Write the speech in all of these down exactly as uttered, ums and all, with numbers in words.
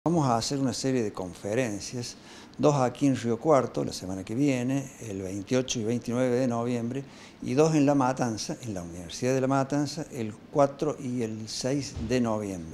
Vamos a hacer una serie de conferencias, dos aquí en Río Cuarto la semana que viene, el veintiocho y veintinueve de noviembre, y dos en La Matanza, en la Universidad de La Matanza, el cuatro y el seis de noviembre.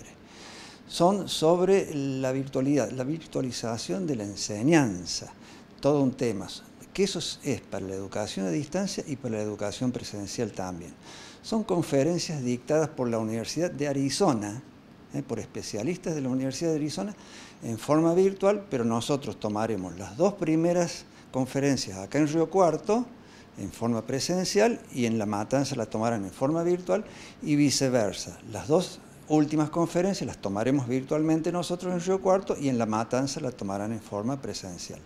Son sobre la virtualidad, la virtualización de la enseñanza, todo un tema, que eso es para la educación a distancia y para la educación presencial también. Son conferencias dictadas por la Universidad de Arizona, Eh, por especialistas de la Universidad de Arizona en forma virtual, pero nosotros tomaremos las dos primeras conferencias acá en Río Cuarto en forma presencial y en La Matanza la tomarán en forma virtual y viceversa. Las dos últimas conferencias las tomaremos virtualmente nosotros en Río Cuarto y en La Matanza la tomarán en forma presencial.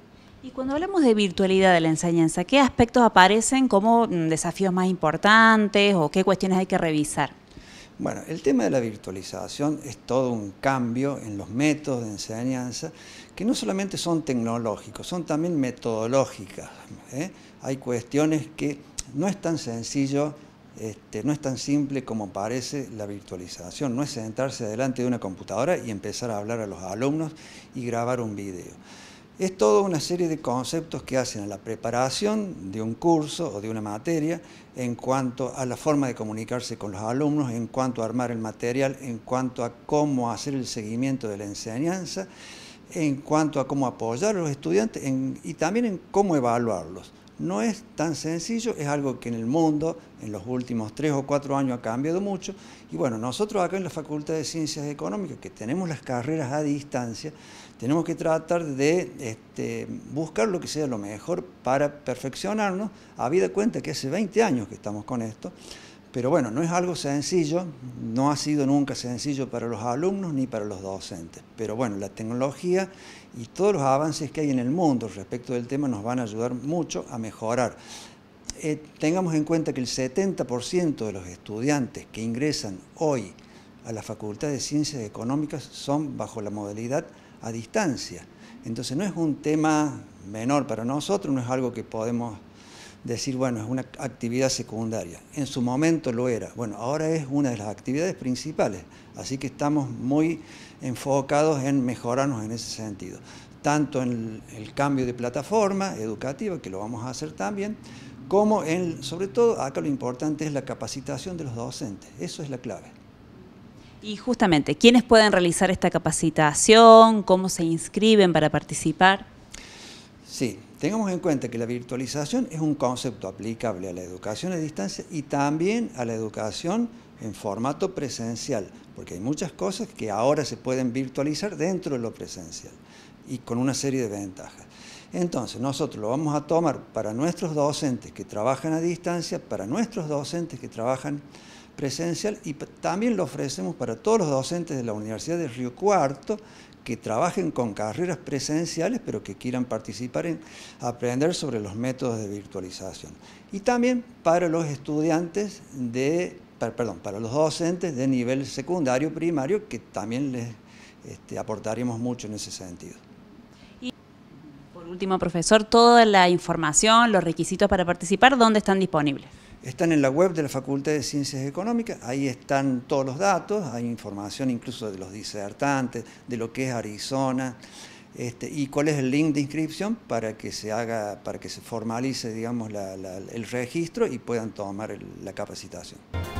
Y cuando hablamos de virtualidad de la enseñanza, ¿qué aspectos aparecen como desafíos más importantes o qué cuestiones hay que revisar? Bueno, el tema de la virtualización es todo un cambio en los métodos de enseñanza que no solamente son tecnológicos, son también metodológicas, ¿eh? Hay cuestiones que no es tan sencillo, este, no es tan simple como parece la virtualización, no es sentarse delante de una computadora y empezar a hablar a los alumnos y grabar un video. Es toda una serie de conceptos que hacen a la preparación de un curso o de una materia en cuanto a la forma de comunicarse con los alumnos, en cuanto a armar el material, en cuanto a cómo hacer el seguimiento de la enseñanza, en cuanto a cómo apoyar a los estudiantes en, y también en cómo evaluarlos. No es tan sencillo, es algo que en el mundo en los últimos tres o cuatro años ha cambiado mucho. Y bueno, nosotros acá en la Facultad de Ciencias Económicas, que tenemos las carreras a distancia, tenemos que tratar de este, buscar lo que sea lo mejor para perfeccionarnos, habida cuenta que hace veinte años que estamos con esto. Pero bueno, no es algo sencillo, no ha sido nunca sencillo para los alumnos ni para los docentes. Pero bueno, la tecnología y todos los avances que hay en el mundo respecto del tema nos van a ayudar mucho a mejorar. Eh, tengamos en cuenta que el setenta por ciento de los estudiantes que ingresan hoy a la Facultad de Ciencias Económicas son bajo la modalidad a distancia. Entonces no es un tema menor para nosotros, no es algo que podemos decir, bueno, es una actividad secundaria. En su momento lo era. Bueno, ahora es una de las actividades principales. Así que estamos muy enfocados en mejorarnos en ese sentido. Tanto en el, el cambio de plataforma educativa, que lo vamos a hacer también, como en, sobre todo, acá lo importante es la capacitación de los docentes. Eso es la clave. Y justamente, ¿quiénes pueden realizar esta capacitación? ¿Cómo se inscriben para participar? Sí, tengamos en cuenta que la virtualización es un concepto aplicable a la educación a distancia y también a la educación en formato presencial, porque hay muchas cosas que ahora se pueden virtualizar dentro de lo presencial y con una serie de ventajas. Entonces, nosotros lo vamos a tomar para nuestros docentes que trabajan a distancia, para nuestros docentes que trabajan presencial y también lo ofrecemos para todos los docentes de la Universidad de Río Cuarto que trabajen con carreras presenciales pero que quieran participar en aprender sobre los métodos de virtualización. Y también para los estudiantes de, perdón, para los docentes de nivel secundario, primario, que también les este, aportaríamos mucho en ese sentido. Y por último, profesor, toda la información, los requisitos para participar, ¿dónde están disponibles? Están en la web de la Facultad de Ciencias Económicas, ahí están todos los datos, hay información incluso de los disertantes, de lo que es Arizona, este, y cuál es el link de inscripción para que se haga, para que se formalice, digamos, la, la, el registro y puedan tomar el, la capacitación.